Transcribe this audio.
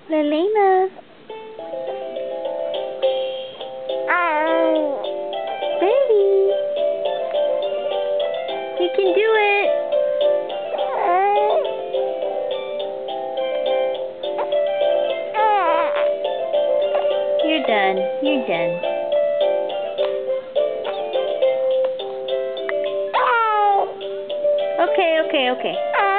Lelena. Baby. You can do it. You're done. You're done. Okay.